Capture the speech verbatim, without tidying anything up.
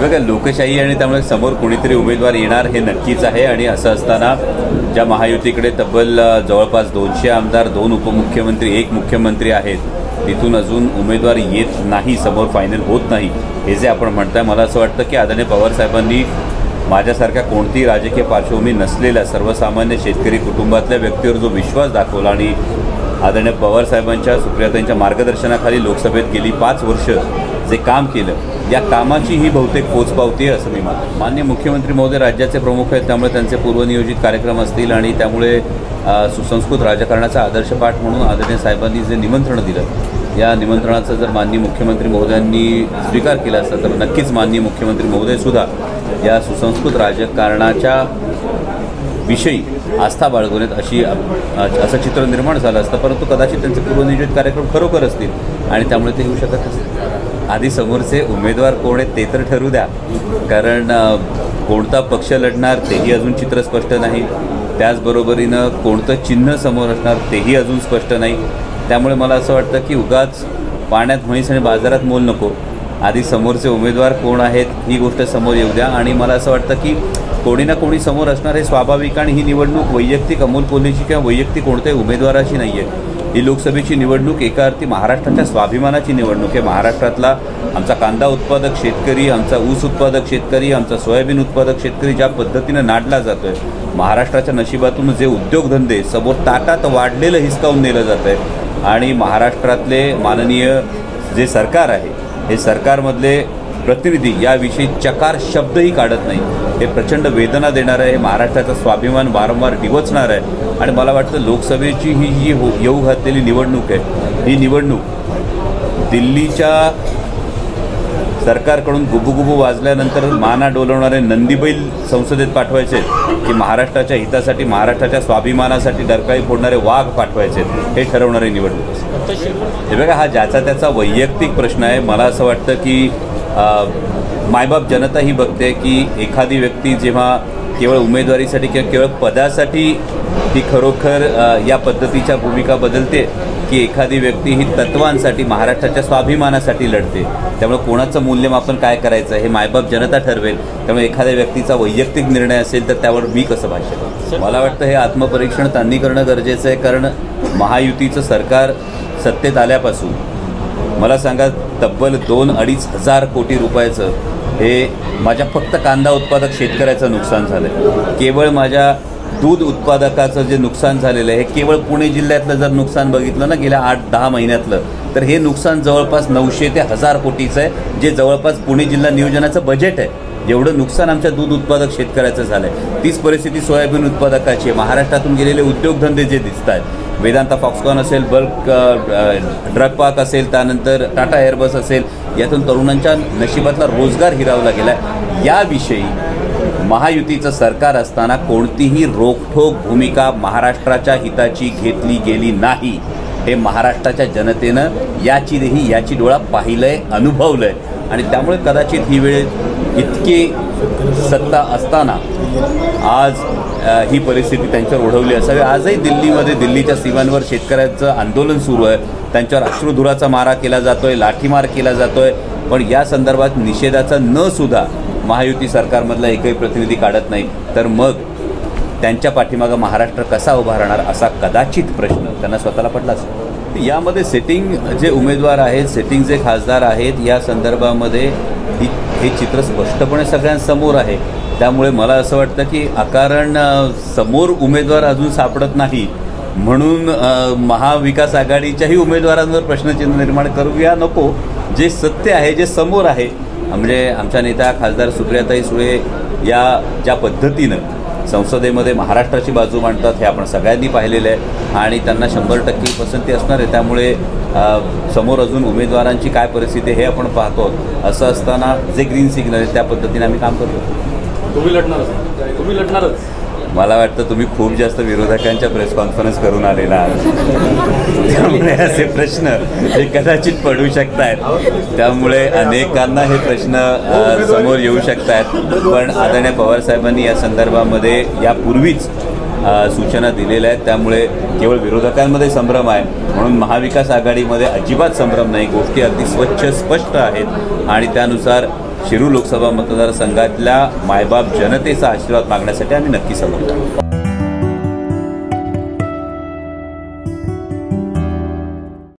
बघा, लोकशाही आणि त्यामुळे समोर कोणीतरी उमेदवार येणार हे नक्कीच आहे। आणि असं असताना ज्या महायुतीकडे तब्बल जवळपास दोनशे आमदार, दोन उपमुख्यमंत्री, एक मुख्यमंत्री आहेत, तिथून अजून उमेदवार येत नाही, समोर फायनल होत नाही, हे जे आपण म्हणताय, मला असं वाटतं की आदरणीय पवारसाहेबांनी माझ्यासारख्या कोणतीही राजकीय पार्श्वभूमी नसलेल्या सर्वसामान्य शेतकरी कुटुंबातल्या व्यक्तीवर जो विश्वास दाखवला आणि आदरणीय पवारसाहेबांच्या, सुप्रियाताईंच्या मार्गदर्शनाखाली लोकसभेत गेली पाच वर्ष जे काम केलं, या कामाची ही बहुतेक पोचपावती आहे असं मी मानतो। माननीय मुख्यमंत्री महोदय राज्याचे प्रमुख आहेत, त्यामुळे त्यांचे पूर्वनियोजित कार्यक्रम असतील आणि त्यामुळे सुसंस्कृत राजकारणाचा आदर्शपाठ म्हणून आदरणीय साहेबांनी जे निमंत्रण दिलं, या निमंत्रणाचा जर माननीय मुख्यमंत्री महोदयांनी स्वीकार केला असता तर नक्कीच माननीय मुख्यमंत्री महोदयसुद्धा या सुसंस्कृत राजकारणाच्या विषयी आस्था बाळगवण्यात अशी असं चित्र निर्माण झालं असतं, परंतु कदाचित त्यांचे पूर्वनियोजित कार्यक्रम खरोखर असतील आणि त्यामुळे ते येऊ शकत नसतील। आधी समोरचे उमेदवार कोण आहेत ते तर ठरू द्या, कारण कोणता पक्ष लढणार तेही अजून चित्र स्पष्ट नाही, त्याचबरोबरीनं कोणतं चिन्ह समोर असणार तेही अजून स्पष्ट नाही। त्यामुळे मला असं वाटतं की उगाच पाण्यात म्हैस आणि बाजारात मोल नको, आधी समोरचे उमेदवार कोण आहेत ही गोष्ट समोर येऊ द्या। आणि मला असं वाटतं की कोणी ना कोणी समोर असणार हे स्वाभाविक, आणि ही निवडणूक वैयक्तिक अमोल कोल्हेची किंवा वैयक्तिक कोणत्याही उमेदवाराची नाही आहे, ही लोकसभेची निवडणूक एका अर्थी महाराष्ट्राच्या स्वाभिमानाची निवडणूक आहे। महाराष्ट्रातला आमचा कांदा उत्पादक शेतकरी, आमचा ऊस उत्पादक शेतकरी, आमचा सोयाबीन उत्पादक शेतकरी ज्या पद्धतीनं नाडला जातो आहे, महाराष्ट्राच्या नशिबातून जे उद्योगधंदे समोर ताटात वाढलेलं हिसकावून नेलं जातं आहे, आणि महाराष्ट्रातले माननीय जे सरकार आहे, हे सरकारमधले प्रतिनिधी याविषयी चकार शब्दही काढत नाही, हे प्रचंड वेदना देणारं आहे, महाराष्ट्राचा स्वाभिमान वारंवार डिवचणार आहे। आणि मला वाटतं लोकसभेची ही जी हो येऊ घातलेली निवडणूक आहे, ही निवडणूक दिल्लीच्या सरकारकडून गुबुगुबू वाजल्यानंतर माना डोलवणारे नंदीबैल संसदेत पाठवायचे की महाराष्ट्राच्या हितासाठी, महाराष्ट्राच्या स्वाभिमानासाठी डरकाळी फोडणारे वाघ पाठवायचे, हे ठरवणारी निवडणूक आहे। हे बघा, हा ज्याचा त्याचा वैयक्तिक प्रश्न आहे। मला असं वाटतं की मायबाप जनता ही बघते की एखादी व्यक्ती जेव्हा केवळ उमेदवारीसाठी किंवा केवळ पदासाठी ती खरोखर या पद्धतीच्या भूमिका बदलते, की एखादी व्यक्ती ही तत्वांसाठी, महाराष्ट्राच्या स्वाभिमानासाठी लढते। त्यामुळे कोणाचं मूल्यमापन काय करायचं हे मायबाप जनता ठरवेल। त्यामुळे एखाद्या व्यक्तीचा वैयक्तिक निर्णय असेल तर त्यावर मी कसं भाष्य करू? मला वाटतं हे आत्मपरीक्षण त्यांनी करणं गरजेचं आहे, कारण महायुतीचं सरकार सत्तेत आल्यापासून मला सांगा तब्बल दोन अडीच हजार कोटी रुपयाचं हे माझ्या फक्त कांदा उत्पादक शेतकऱ्याचं नुकसान झालं आहे। केवळ माझ्या दूध उत्पादकाचं जे नुकसान झालेलं आहे, हे केवळ पुणे जिल्ह्यातलं जर नुकसान बघितलं ना गेल्या आठ दहा महिन्यातलं, तर हे नुकसान जवळपास नऊशे ते हजार कोटीचं आहे, जे जवळपास पुणे जिल्हा नियोजनाचं बजेट आहे। एवढं नुकसान आमच्या दूध उत्पादक शेतकऱ्याचं झालं आहे। तीच परिस्थिती सोयाबीन उत्पादकाची आहे। महाराष्ट्रातून गेलेले उद्योगधंदे जे दिसत आहेत, वेदांता फॉक्सकॉन असेल, बल्क ड्रग पार्क असेल, त्यानंतर टाटा एअरबस असेल, यातून तरुणांच्या नशिबातला रोजगार हिरावला गेला आहे। याविषयी महायुतीचं सरकार असताना कोणतीही रोखठोक भूमिका महाराष्ट्राच्या हिताची घेतली गेली नाही, हे महाराष्ट्राच्या जनतेनं याची याची डोळा पाहिलंय, अनुभवलंय, आणि त्यामुळे कदाचित ही वेळ इतकी सत्ता असताना आज ही परिस्थिती त्यांच्यावर ओढवली असावी। आजही दिल्लीमध्ये, दिल्लीच्या सीमांवर शेतकऱ्यांचं आंदोलन सुरू आहे, त्यांच्यावर अश्रुधुराचा मारा केला जातोय, लाठीमार केला जातोय, पण या संदर्भात निषेधाचा न सुद्धा महायुती सरकारमधला एकही प्रतिनिधी काढत नाही, तर मग त्यांच्या पाठीमागं महाराष्ट्र कसा उभा राहणार असा कदाचित प्रश्न त्यांना स्वतःला पडला असेल। यामध्ये सेटिंग जे उमेदवार आहेत, सेटिंग जे खासदार आहेत, या संदर्भामध्ये ही हे चित्र स्पष्टपणे सगळ्यांसमोर आहे। त्यामुळे मला असं वाटतं की अकारण समोर उमेदवार अजून सापडत नाही म्हणून महाविकास आघाडीच्याही उमेदवारांवर प्रश्नचिन्ह निर्माण करूया नको। जे सत्य आहे, जे समोर आहे, म्हणजे आमच्या नेत्या खासदार सुप्रियाताई सुळे या ज्या पद्धतीनं संसदेमध्ये महाराष्ट्राची बाजू मांडतात हे आपण सगळ्यांनी पाहिलेलं आहे, आणि त्यांना शंभर टक्के पसंती असणार आहे। त्यामुळे समोर अजून उमेदवारांची काय परिस्थिती आहे हे आपण पाहतो। असं असताना जे ग्रीन सिग्नल आहे त्या पद्धतीने आम्ही काम करतो। तुम्ही लढणारच तुम्ही लढणारच मला वाटतं तुम्ही खूप जास्त विरोधकांच्या प्रेस कॉन्फरन्स करून आलेला आहात, त्यामुळे असे प्रश्न हे कदाचित पडू शकत आहेत। त्यामुळे अनेकांना हे प्रश्न समोर येऊ शकत आहेत, पण आदरणीय पवारसाहेबांनी या संदर्भामध्ये यापूर्वीच सूचना दिलेल्या आहेत। त्यामुळे केवळ विरोधकांमध्ये संभ्रम आहे म्हणून महाविकास आघाडीमध्ये अजिबात संभ्रम नाही, गोष्टी अगदी स्वच्छ स्पष्ट आहेत, आणि त्यानुसार शिरूर लोकसभा मतदारसंघातल्या मायबाप जनतेचा आशीर्वाद मागण्यासाठी आम्ही नक्की समोर जाऊ.